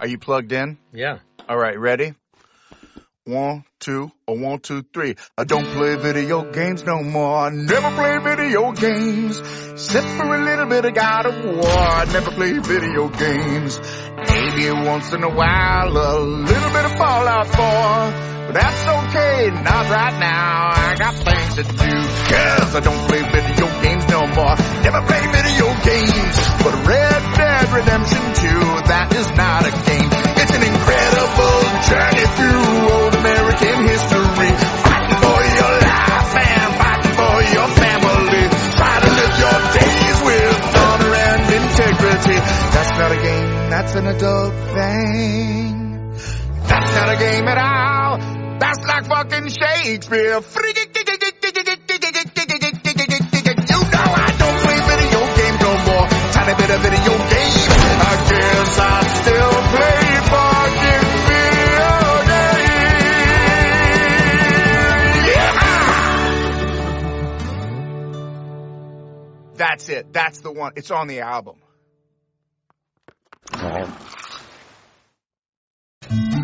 Are you plugged in? Yeah. All right, ready? 1, 2, 1, 2, 3. I don't play video games no more. I never play video games. Except for a little bit of God of War. I never play video games. Maybe once in a while, a little bit of Fallout 4. But that's okay, not right now. I got things to do. Cause I don't play video games no more. Never play video games. But Red Dead Redemption 2, that is not a game. It's an incredible journey through old American history. Fighting for your life and fighting for your family. Try to live your days with honor and integrity. That's not a game, that's an adult thing. That's not a game at all. That's like fucking Shakespeare. You know I don't play video games no more. Tiny bit of video game. I guess I still play fucking video games. Yeah! That's it. That's the one. It's on the album.